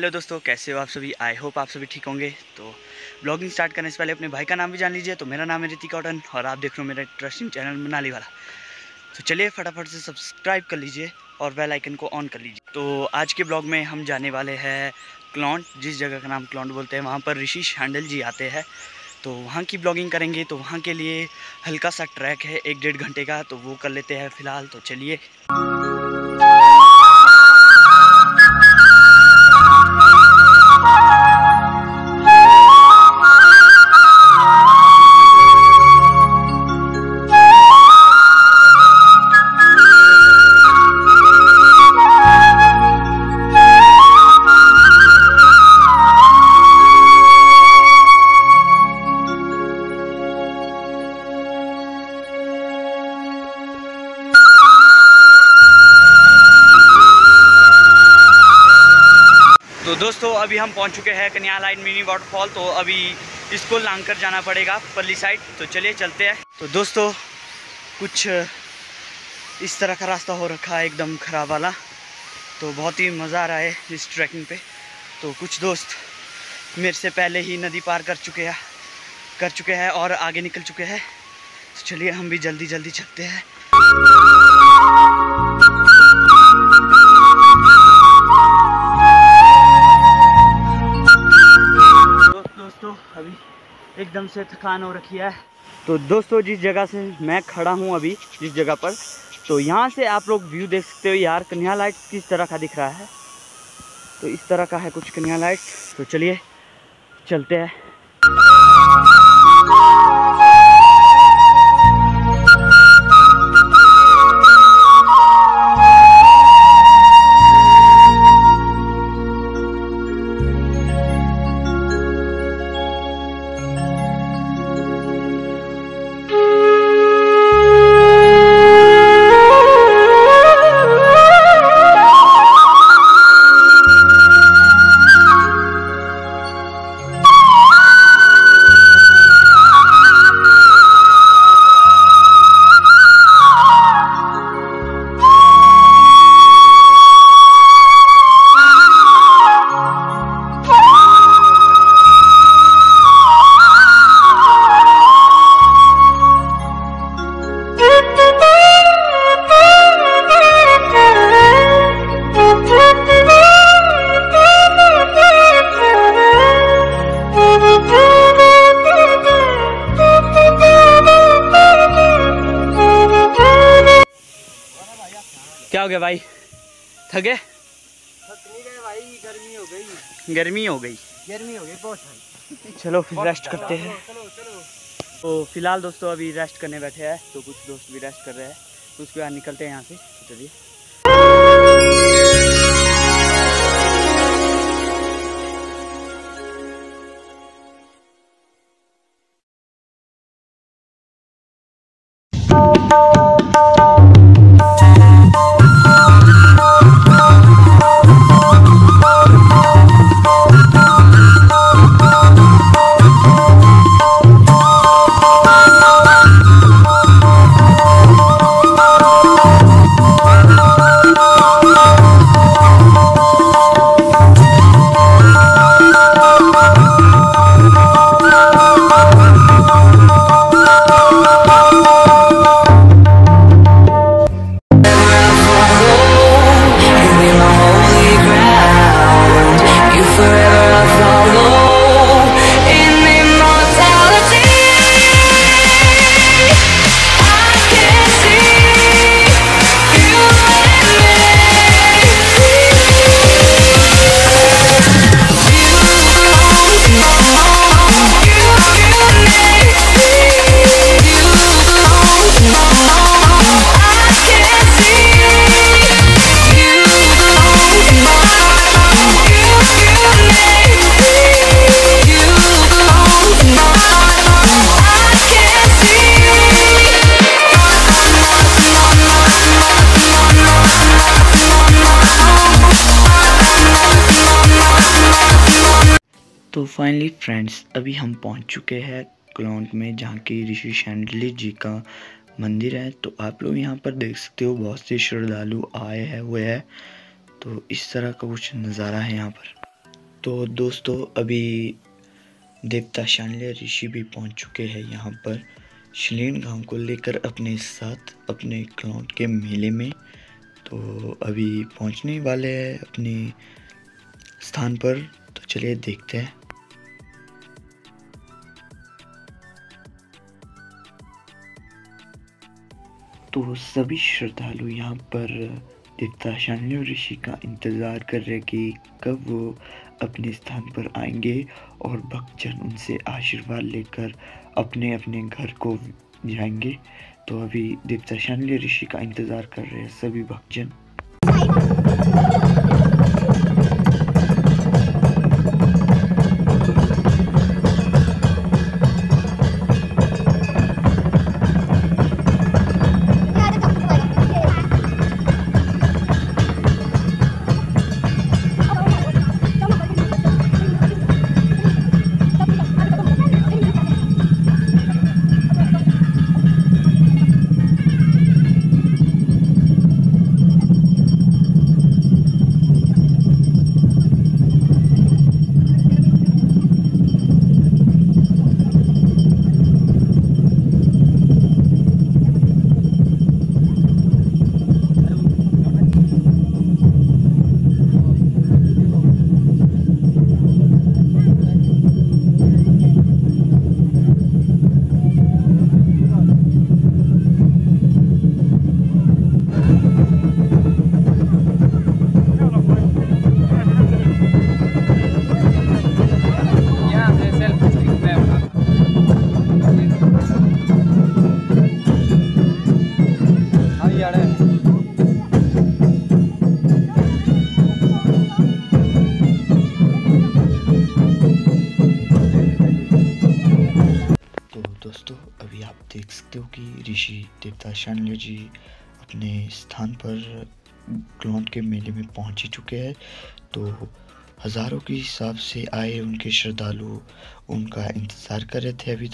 Hello दोस्तों, कैसे हो आप सभी। आई होप आप सभी ठीक होंगे। तो ब्लॉगिंग स्टार्ट करने से पहले अपने भाई का नाम भी जान लीजिए। तो मेरा नाम है ऋतिक कॉटन और आप देख रहे हो मेरा इंटरेस्टिंग चैनल मनाली वाला। तो चलिए फटाफट से सब्सक्राइब कर लीजिए और बेल आइकन को ऑन कर लीजिए। तो आज के ब्लॉग में हम जाने वाले हैं क्लॉन्ट, जिस जगह का नाम क्लॉन्ट बोलते हैं। वहाँ पर ऋषि शांडिल जी आते हैं, तो वहाँ की ब्लॉगिंग करेंगे। तो वहाँ के लिए हल्का सा ट्रैक है 1-1.5 घंटे का, तो वो कर लेते हैं फ़िलहाल। तो चलिए। तो दोस्तों अभी हम पहुंच चुके हैं कन्या लाइन मिनी वाटरफॉल। तो अभी इसको लांग कर जाना पड़ेगा परली साइड। तो चलिए चलते हैं। तो दोस्तों कुछ इस तरह का रास्ता हो रखा है, एकदम ख़राब वाला। तो बहुत ही मज़ा आ रहा है इस ट्रैकिंग पे। तो कुछ दोस्त मेरे से पहले ही नदी पार कर चुके हैं और आगे निकल चुके हैं। तो चलिए हम भी जल्दी जल्दी चलते हैं। दोस्तों अभी एकदम से थकान हो रखी है। तो दोस्तों जिस जगह से मैं खड़ा हूँ अभी, जिस जगह पर, तो यहाँ से आप लोग व्यू देख सकते हो यार। कन्या लाइट किस तरह का दिख रहा है। तो इस तरह का है कुछ कन्या लाइट। तो चलिए चलते हैं। क्या हो गया भाई, थके? थक नहीं गए भाई, गर्मी हो गई। गर्मी हो गई बहुत भाई। चलो फिर रेस्ट करते हैं। चलो। तो फिलहाल दोस्तों अभी रेस्ट करने बैठे हैं। तो कुछ दोस्त भी रेस्ट कर रहे हैं। तो उसके बाद निकलते हैं यहाँ से। तो चलिए। तो फाइनली फ्रेंड्स अभी हम पहुंच चुके हैं क्लॉन्ट में, जहाँ की ऋषि शांडिल जी का मंदिर है। तो आप लोग यहाँ पर देख सकते हो बहुत से श्रद्धालु आए हैं हुए हैं। तो इस तरह का कुछ नज़ारा है यहाँ पर। तो दोस्तों अभी देवता शांडिल्य ऋषि भी पहुंच चुके हैं यहाँ पर शिलीन गांव को लेकर अपने साथ अपने क्लाउन के मेले में। तो अभी पहुंचने वाले हैं अपने स्थान पर, तो चलिए देखते हैं। तो सभी श्रद्धालु यहाँ पर देवता शांडिल्य ऋषि का इंतज़ार कर रहे कि कब वो अपने स्थान पर आएंगे और भक्तजन उनसे आशीर्वाद लेकर अपने अपने घर को जाएंगे। तो अभी देवता शांडिल्य ऋषि का इंतज़ार कर रहे हैं सभी भक्तजन। दोस्तों अभी आप देख सकते हो कि ऋषि देवता शांडिल्य जी अपने स्थान पर क्लाउन के मेले में पहुंच ही चुके हैं। तो हजारों के हिसाब से आए उनके श्रद्धालु उनका इंतज़ार कर रहे थे अभी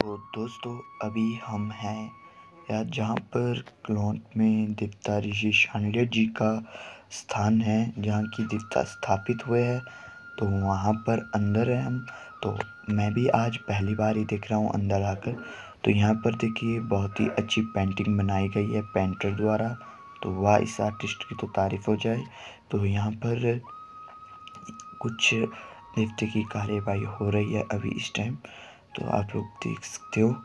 तो दोस्तों अभी हम हैं या जहाँ पर क्लौंत में देवता ऋषि शांडिल्य जी का स्थान है, जहाँ की देवता स्थापित हुए हैं। तो वहाँ पर अंदर है हम। तो मैं भी आज पहली बार ही देख रहा हूँ अंदर आकर। तो यहाँ पर देखिए बहुत ही अच्छी पेंटिंग बनाई गई है पेंटर द्वारा। तो वाह, इस आर्टिस्ट की तो तारीफ हो जाए। तो यहाँ पर कुछ नृत्य की कार्यवाही हो रही है अभी इस टाइम। तो आप लोग देख सकते हो।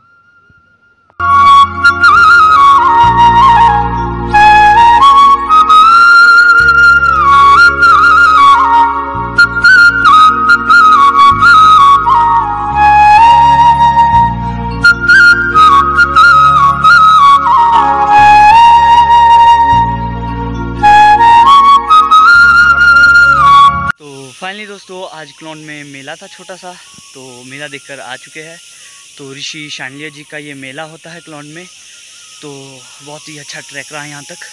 फाइनली दोस्तों आज क्लौंत में मेला था छोटा सा, तो मेला देखकर आ चुके हैं। तो ऋषि शांडिल्य जी का ये मेला होता है क्लौंत में। तो बहुत ही अच्छा ट्रैक रहा यहाँ तक।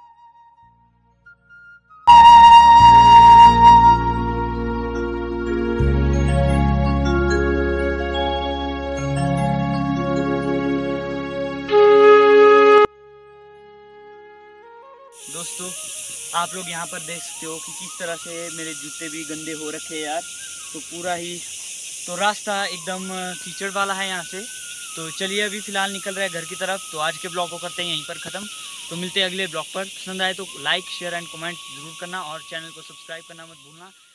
दोस्तों आप लोग यहाँ पर देख सकते हो कि किस तरह से मेरे जूते भी गंदे हो रखे हैं यार। तो पूरा ही तो रास्ता एकदम कीचड़ वाला है यहाँ से। तो चलिए अभी फ़िलहाल निकल रहे हैं घर की तरफ। तो आज के ब्लॉग को करते हैं यहीं पर ख़त्म। तो मिलते हैं अगले ब्लॉग पर। पसंद आए तो लाइक शेयर एंड कमेंट ज़रूर करना और चैनल को सब्सक्राइब करना मत भूलना।